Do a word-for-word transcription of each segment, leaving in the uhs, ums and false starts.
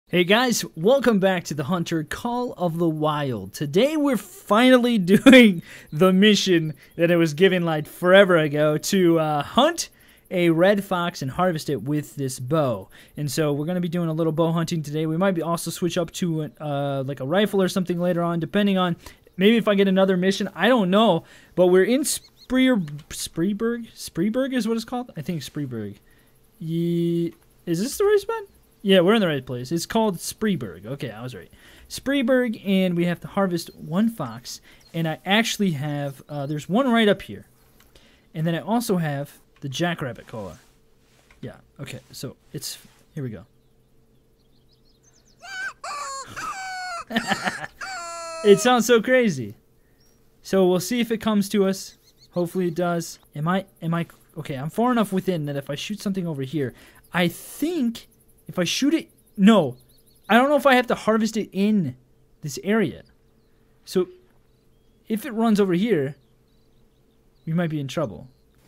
Hey guys, welcome back to the Hunter Call of the Wild. Today we're finally doing the mission that I was given like forever ago to uh, hunt a red fox and harvest it with this bow. And so we're going to be doing a little bow hunting today. We might be also switch up to uh, like a rifle or something later on, depending on maybe if I get another mission. I don't know, but we're in Spreer, Spreeberg? Spreeberg is what it's called? I think Spreeberg. Ye is this the right spot? Yeah, we're in the right place. It's called Spreeberg. Okay, I was right. Spreeberg, and we have to harvest one fox. And I actually have, uh, there's one right up here. And then I also have the jackrabbit collar. Yeah, okay, so it's, here we go. It sounds so crazy. So we'll see if it comes to us. Hopefully it does. Am I, am I, okay, I'm far enough within that if I shoot something over here, I think... If I shoot it, no. I don't know if I have to harvest it in this area. So, if it runs over here, we might be in trouble.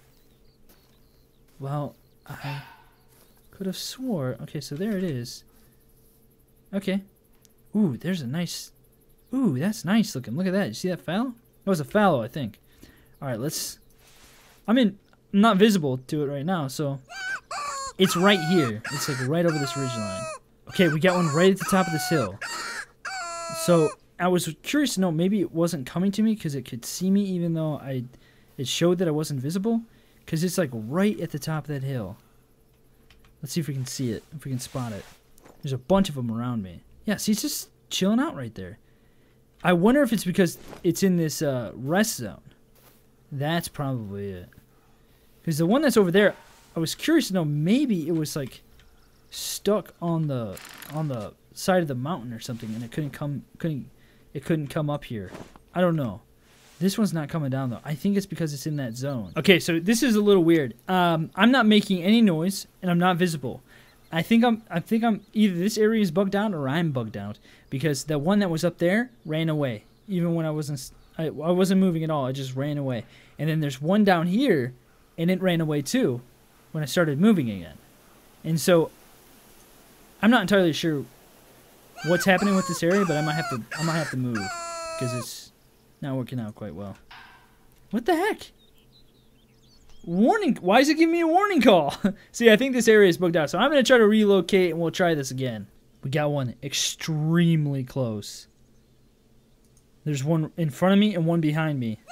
Well, I could have swore. Okay, so there it is. Okay. Ooh, there's a nice... Ooh, that's nice looking. Look at that. You see that fallow? That was a fallow, I think. Alright, let's... I'm in... I'm not visible to it right now, so... It's right here. It's like right over this ridgeline. Okay, we got one right at the top of this hill. So I was curious to know, maybe it wasn't coming to me because it could see me even though I, it showed that I wasn't visible. Because it's like right at the top of that hill. Let's see if we can see it, if we can spot it. There's a bunch of them around me. Yeah, see, it's just chilling out right there. I wonder if it's because it's in this uh, rest zone. That's probably it. Because the one that's over there... I was curious to know, maybe it was like stuck on the on the side of the mountain or something, and it couldn't come couldn't it couldn't come up here. I don't know. This one's not coming down though. I think it's because it's in that zone. Okay, so this is a little weird. Um, I'm not making any noise, and I'm not visible. I think I'm I think I'm either this area is bugged out or I'm bugged out because the one that was up there ran away. Even when I wasn't I, I wasn't moving at all. I just ran away. And then there's one down here, and it ran away too. When I started moving again. And so I'm not entirely sure what's happening with this area, but I might have to I might have to move because it's not working out quite well. What the heck? Warning, why is it giving me a warning call? See, I think this area is booked out. So I'm going to try to relocate and we'll try this again. We got one extremely close. There's one in front of me and one behind me.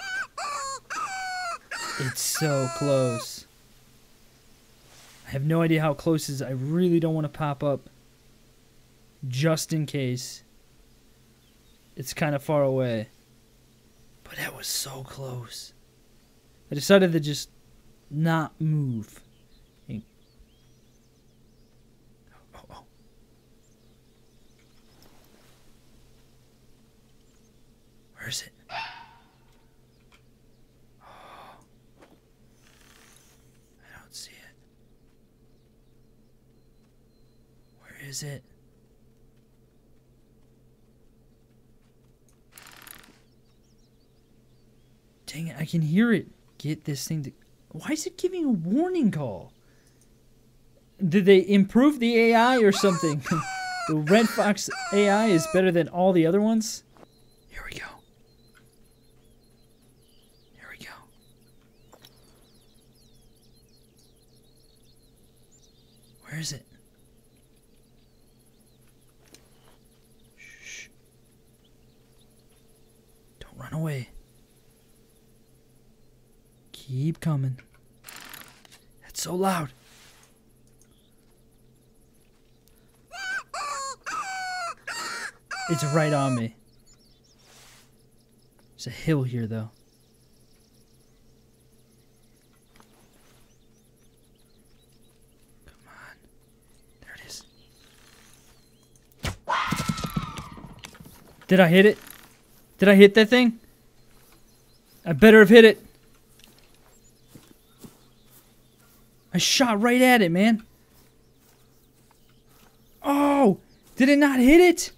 It's so close. I have no idea how close it is. I really don't want to pop up just in case it's kind of far away. But that was so close. I decided to just not move. And... Oh, oh. Where is it? Is it? Dang it, I can hear it. Get this thing to... Why is it giving a warning call? Did they improve the A I or something? The Red Fox A I is better than all the other ones? Here we go. Here we go. Where is it? Run away. Keep coming. That's so loud. It's right on me. There's a hill here, though. Come on. There it is. Did I hit it? Did I hit that thing? I better have hit it. I shot right at it, man. Oh! Did it not hit it?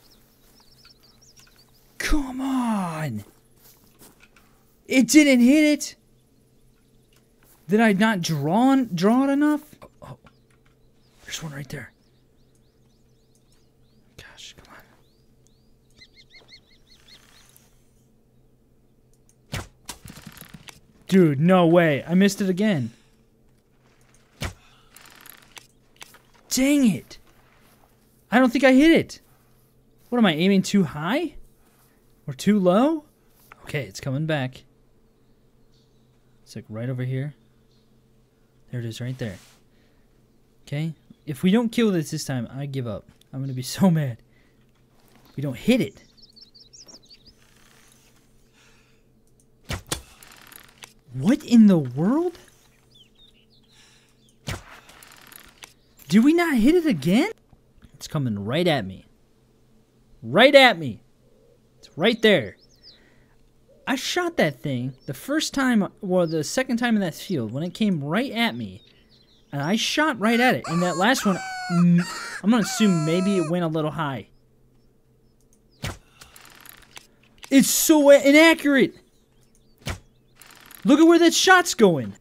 Come on! It didn't hit it? Did I not draw, draw it enough? Oh, oh. There's one right there. Dude, no way. I missed it again. Dang it. I don't think I hit it. What am I aiming too high? Or too low? Okay, it's coming back. It's like right over here. There it is right there. Okay. If we don't kill this this time, I give up. I'm going to be so mad. We don't hit it. What in the world? Did we not hit it again? It's coming right at me. Right at me. It's right there. I shot that thing the first time, or the second time in that field, when it came right at me. And I shot right at it. And that last one, I'm going to assume maybe it went a little high. It's so inaccurate. Look at where that shot's going.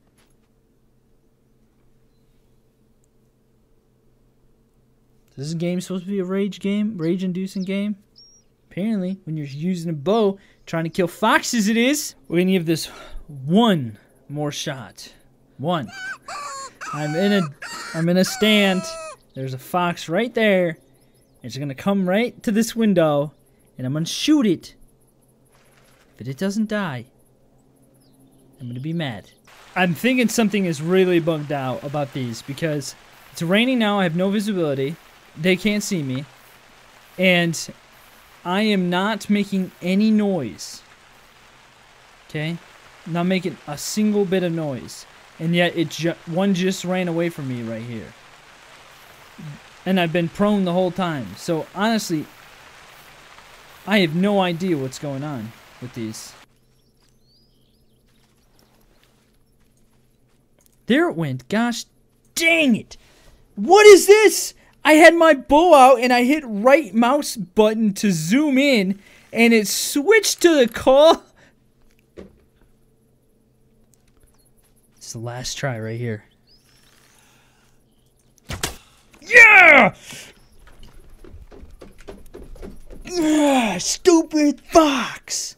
This is a game supposed to be a rage game? Rage-inducing game? Apparently, when you're using a bow, trying to kill foxes it is. We're going to give this one more shot. One. I'm in a, I'm in a stand. There's a fox right there. It's going to come right to this window. And I'm going to shoot it. If it doesn't die, I'm going to be mad. I'm thinking something is really bugged out about these because it's raining now. I have no visibility. They can't see me. And I am not making any noise. Okay? Not making a single bit of noise. And yet it ju one just ran away from me right here. And I've been prone the whole time. So honestly, I have no idea what's going on with these. There it went. Gosh dang it. What is this? I had my bow out and I hit right mouse button to zoom in and it switched to the call. It's the last try right here. Yeah! Ugh, stupid fox.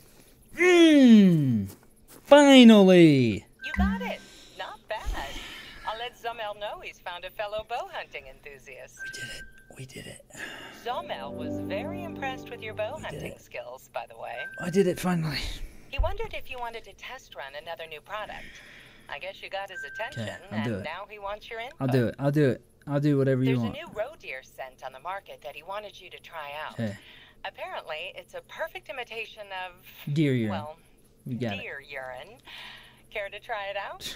Mmm. Finally. You got it. Not bad. I'll let Zomel know he's found a fellow bow hunting enthusiast. We did it. We did it. Zomel was very impressed with your bow We hunting it. skills, by the way. I did it finally. He wondered if you wanted to test run another new product. I guess you got his attention, Okay, I'll and do it. now he wants your input. I'll do it. I'll do it. I'll do whatever you There's want. a new roe deer scent on the market that he wanted you to try out. Okay. Apparently, it's a perfect imitation of, Deer urine. well, You got it. deer urine. Care to try it out?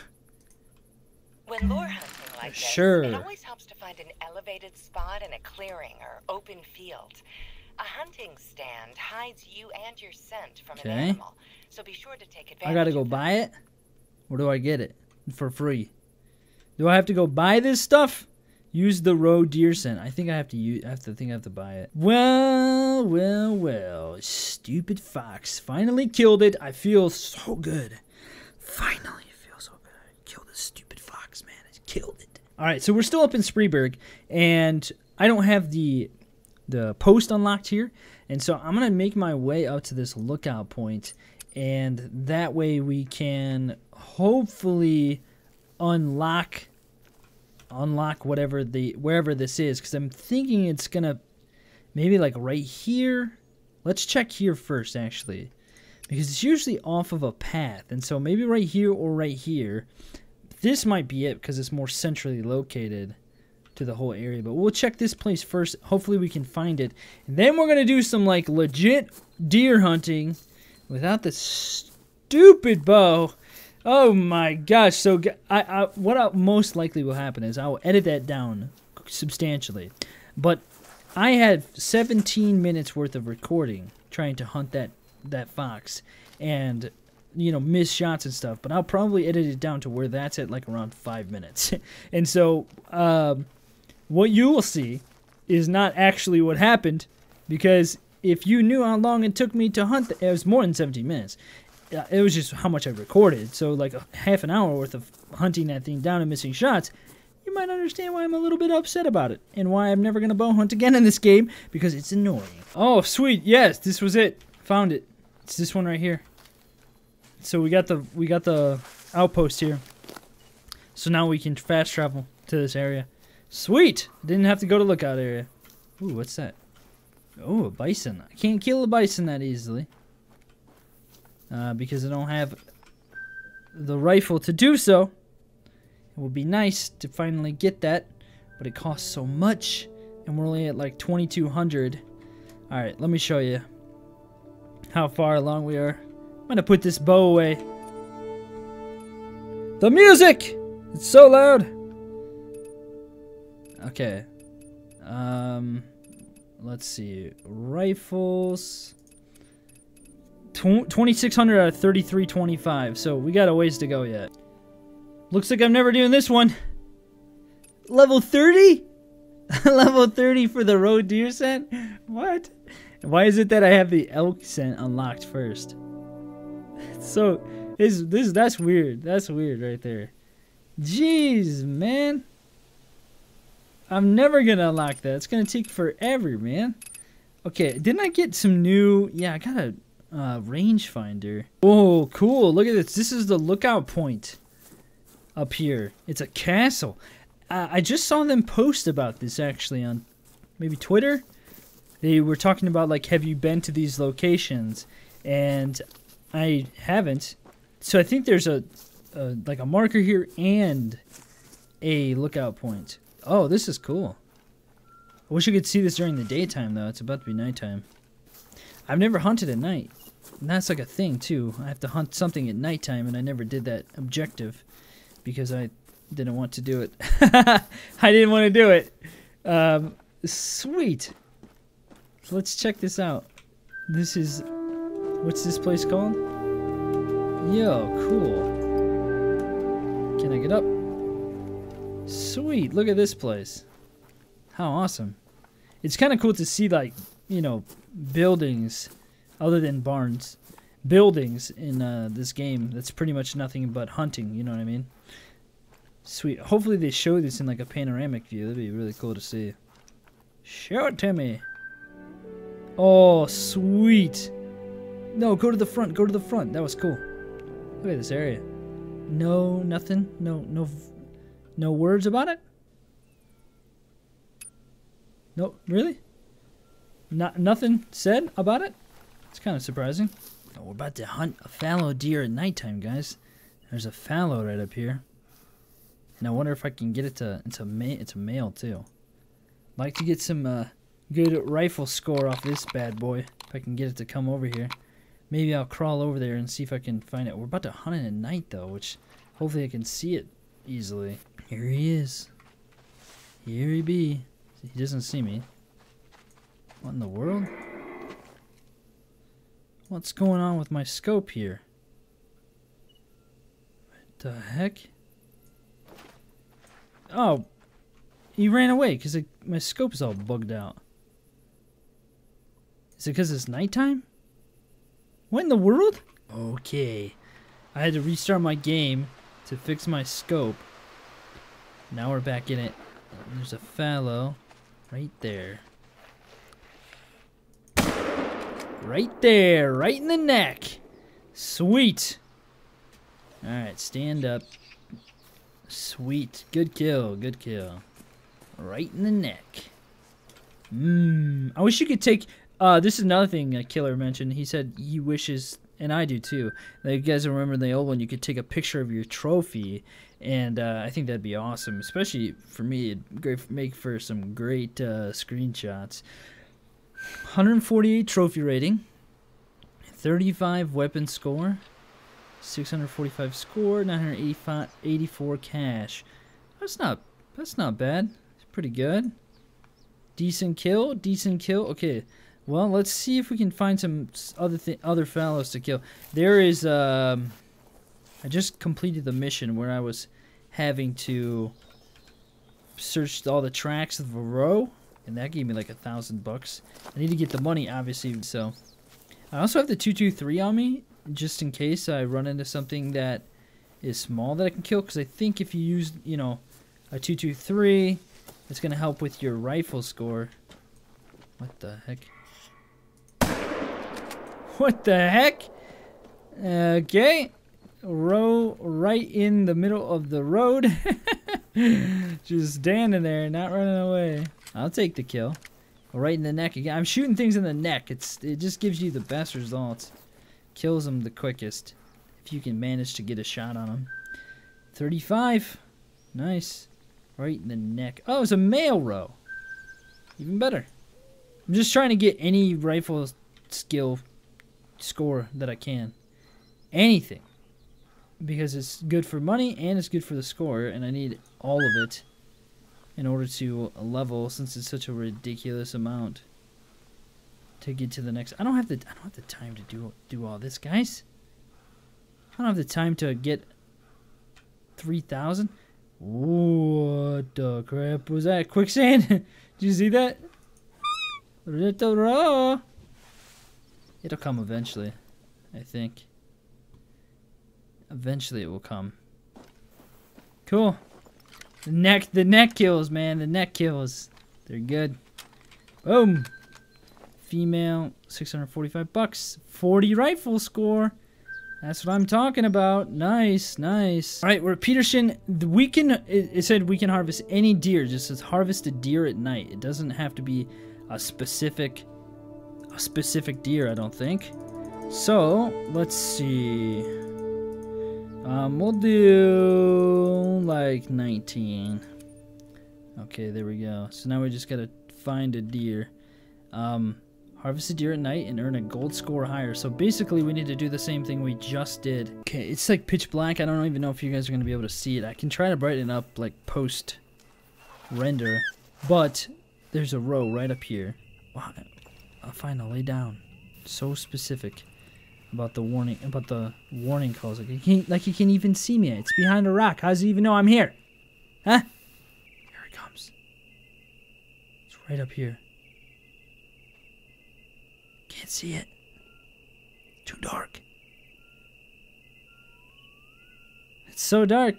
When lure hunting like this, Sure. it always helps to find an elevated spot in a clearing or open field. A hunting stand hides you and your scent from Okay. an animal, so be sure to take advantage I gotta go of buy it? Or do I get it for free? Do I have to go buy this stuff? Use the roe deer scent. I think I have to use. I have to think I have to buy it. Well, well, well. Stupid fox finally killed it. I feel so good. Finally, I feel so good. I killed this stupid fox, man. I killed it. All right, so we're still up in Spreeberg, and I don't have the the post unlocked here, and so I'm gonna make my way up to this lookout point, and that way we can hopefully unlock unlock whatever the wherever this is, because I'm thinking it's gonna maybe like right here. Let's check here first, actually, because it's usually off of a path, and so maybe right here or right here. This might be it because it's more centrally located to the whole area, but we'll check this place first. Hopefully we can find it, and then we're gonna do some like legit deer hunting without the stupid bow. Oh my gosh. So I, I, what I, most likely will happen is I will edit that down substantially. But I had seventeen minutes worth of recording trying to hunt that, that fox and, you know, miss shots and stuff. But I'll probably edit it down to where that's at like around five minutes. And so um, what you will see is not actually what happened, because if you knew how long it took me to hunt, it was more than seventeen minutes. It was just how much I recorded. So like a half an hour worth of hunting that thing down and missing shots. You might understand why I'm a little bit upset about it, and why I'm never going to bow hunt again in this game, because it's annoying. Oh, sweet. Yes, this was it. Found it. It's this one right here. so we got the we got the outpost here. So now we can fast travel to this area. Sweet! Didn't have to go to lookout area. Ooh, what's that? Oh, a bison. I can't kill a bison that easily. Uh, because I don't have the rifle to do so. It would be nice to finally get that, but it costs so much, and we're only at like twenty-two hundred. Alright, let me show you how far along we are. I'm gonna put this bow away. The music! It's so loud! Okay. Um, let's see. Rifles. twenty-six hundred out of thirty-three twenty-five, so we got a ways to go yet. Looks like I'm never doing this one. Level thirty? Level thirty for the roe deer scent? What? Why is it that I have the elk scent unlocked first? So, is this that's weird. That's weird right there. Jeez, man. I'm never gonna unlock that. It's gonna take forever, man. Okay, didn't I get some new... Yeah, I got a uh, rangefinder. Oh, cool. Look at this. This is the lookout point up here. It's a castle. Uh, I just saw them post about this, actually, on maybe Twitter. They were talking about, like, have you been to these locations? And I haven't. So I think there's a, a like a marker here and a lookout point. Oh, this is cool. I wish I could see this during the daytime, though. It's about to be nighttime. I've never hunted at night. And that's like a thing, too. I have to hunt something at nighttime, and I never did that objective because I didn't want to do it. I didn't want to do it. Um, sweet. So let's check this out. This is... What's this place called? Yo, cool. Can I get up? Sweet, look at this place. How awesome. It's kind of cool to see, like, you know, buildings other than barns. Buildings in uh, this game that's pretty much nothing but hunting, you know what I mean? Sweet. Hopefully they show this in, like, a panoramic view. That'd be really cool to see. Show it to me. Oh, sweet. No, go to the front. Go to the front. That was cool. Look at this area. No, nothing. No, no... No words about it? No, really? Not nothing said about it? It's kind of surprising. Oh, we're about to hunt a fallow deer at nighttime, guys. There's a fallow right up here. And I wonder if I can get it to... It's a, ma it's a male, too. I'd like to get some uh, good rifle score off this bad boy. If I can get it to come over here. Maybe I'll crawl over there and see if I can find it. We're about to hunt it at night, though, which hopefully I can see it easily. Here he is. Here he be. He doesn't see me. What in the world? What's going on with my scope here? What the heck? Oh, he ran away because my scope is all bugged out. Is it because it's nighttime? What in the world? Okay. I had to restart my game to fix my scope. Now we're back in it. There's a fallow right there. Right there. Right in the neck. Sweet. Alright, stand up. Sweet. Good kill. Good kill. Right in the neck. Mmm. I wish you could take... Uh, this is another thing a killer mentioned. He said he wishes... And I do too. Like, you guys remember the old one, you could take a picture of your trophy, and uh, I think that'd be awesome. Especially for me, it'd great, make for some great uh, screenshots. one hundred forty-eight trophy rating, thirty-five weapon score, six hundred forty-five score, nine hundred eighty-four cash. That's not that's not bad. It's pretty good. Decent kill, decent kill. Okay. Well, let's see if we can find some other th other fallows to kill. There is, um, I just completed the mission where I was having to search all the tracks of a roe, and that gave me like a thousand bucks. I need to get the money, obviously, so. I also have the two two three on me, just in case I run into something that is small that I can kill, because I think if you use, you know, a two two three, it's going to help with your rifle score. What the heck? What the heck? Okay. Row right in the middle of the road. Just standing there, not running away. I'll take the kill. Right in the neck again. I'm shooting things in the neck. It's It just gives you the best results. Kills them the quickest. If you can manage to get a shot on them. thirty-five. Nice. Right in the neck. Oh, it's a male row. Even better. I'm just trying to get any rifle skill score that I can. Anything. Because it's good for money and it's good for the score, and I need all of it in order to level, since it's such a ridiculous amount to get to the next. I don't have the I don't have the time to do do all this, guys. I don't have the time to get three thousand. What the crap was that? Quicksand? Did you see that? It'll come eventually, I think. Eventually it will come. Cool. The neck, the neck kills, man. The neck kills. They're good. Boom. Female, six hundred forty-five bucks. forty rifle score. That's what I'm talking about. Nice, nice. All right, we're at Peterson. We can, it, it said we can harvest any deer. It just says harvest a deer at night. It doesn't have to be a specific, a specific deer, I don't think. So, let's see. Um, we'll do like nineteen. Okay, there we go. So now we just gotta find a deer. Um, harvest a deer at night and earn a gold score higher. So basically we need to do the same thing we just did. Okay, it's like pitch black. I don't even know if you guys are gonna be able to see it. I can try to brighten it up like post render, but there's a row right up here. Wow, I'll find a lay down. So specific. About the warning, about the warning calls. Like he can't, like he can't even see me. It's behind a rock. How does he even know I'm here? Huh? Here it comes. It's right up here. Can't see it. Too dark. It's so dark.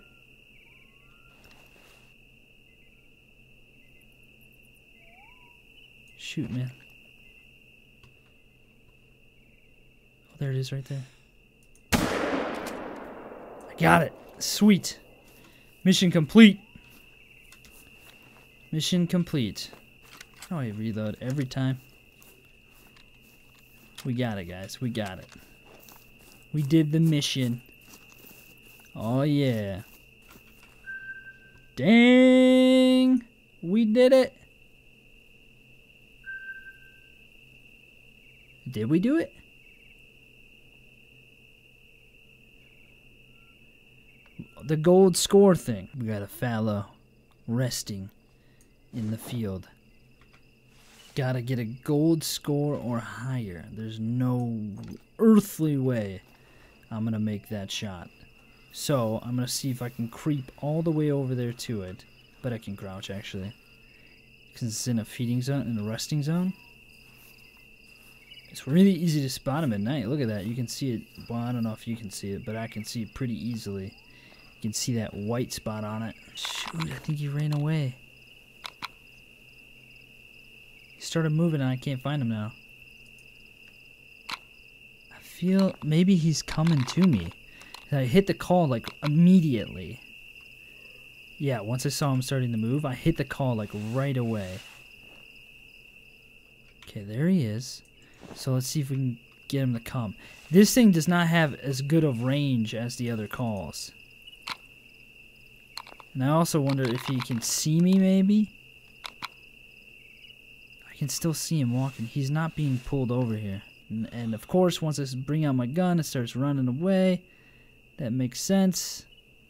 Shoot, man. There it is right there. I got it. Sweet. Mission complete. Mission complete. Oh, I reload every time. We got it, guys. We got it. We did the mission. Oh, yeah. Dang. We did it. Did we do it? The gold score thing. We got a fallow resting in the field. Gotta get a gold score or higher. There's no earthly way I'm gonna make that shot. So I'm gonna see if I can creep all the way over there to it. But I can crouch actually. Because it's in a feeding zone, in a resting zone. It's really easy to spot him at night. Look at that. You can see it. Well, I don't know if you can see it, but I can see it pretty easily. You can see that white spot on it. Shoot, I think he ran away. He started moving and I can't find him now. I feel maybe he's coming to me. I hit the call like immediately. Yeah, once I saw him starting to move, I hit the call like right away. Okay, there he is. So let's see if we can get him to come. This thing does not have as good of range as the other calls. And I also wonder if he can see me, maybe? I can still see him walking. He's not being pulled over here. And, and of course, once I bring out my gun, it starts running away. That makes sense.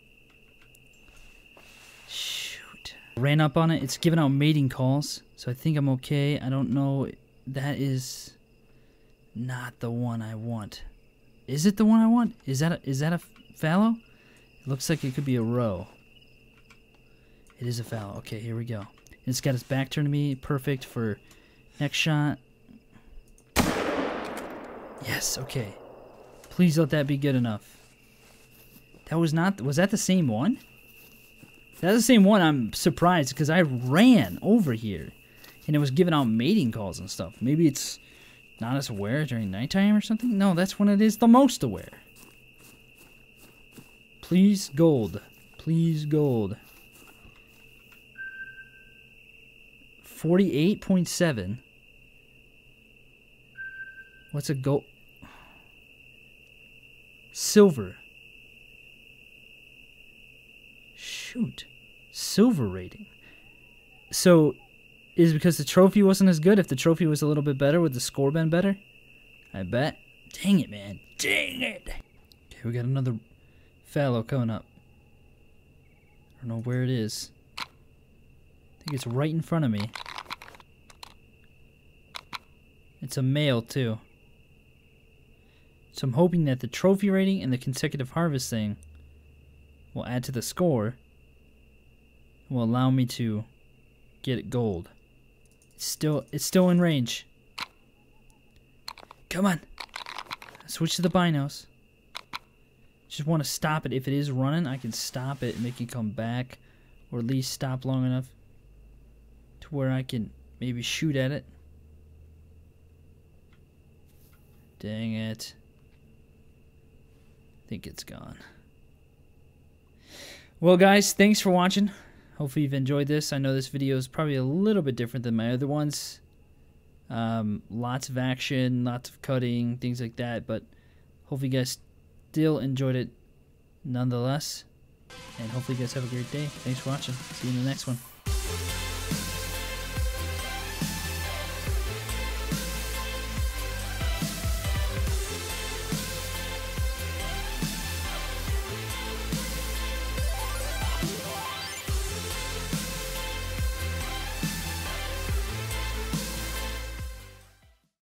Shoot. Ran up on it. It's giving out mating calls. So I think I'm okay. I don't know. That is not the one I want. Is it the one I want? Is that a, is that a fallow? It looks like it could be a row. It is a fallow. Okay, here we go. It's got its back turned to me. Perfect for next shot. Yes, okay. Please let that be good enough. That was not... Was that the same one? If that's the same one, I'm surprised because I ran over here. And it was giving out mating calls and stuff. Maybe it's not as aware during nighttime or something? No, that's when it is the most aware. Please gold. Please gold. forty-eight point seven. What's a gold? Silver. Shoot. Silver rating. So, is it because the trophy wasn't as good? If the trophy was a little bit better, would the score been better? I bet. Dang it, man. Dang it. Okay, we got another fallow coming up. I don't know where it is. I think it's right in front of me. It's a male, too. So I'm hoping that the trophy rating and the consecutive harvest thing will add to the score. Will allow me to get it gold. It's still, it's still in range. Come on. Switch to the binos. Just want to stop it. If it is running, I can stop it and make it come back. Or at least stop long enough to where I can maybe shoot at it. Dang it. I think it's gone. Well, guys, thanks for watching. Hopefully you've enjoyed this. I know this video is probably a little bit different than my other ones. Um, lots of action, lots of cutting, things like that. But hopefully you guys still enjoyed it nonetheless. And hopefully you guys have a great day. Thanks for watching. See you in the next one.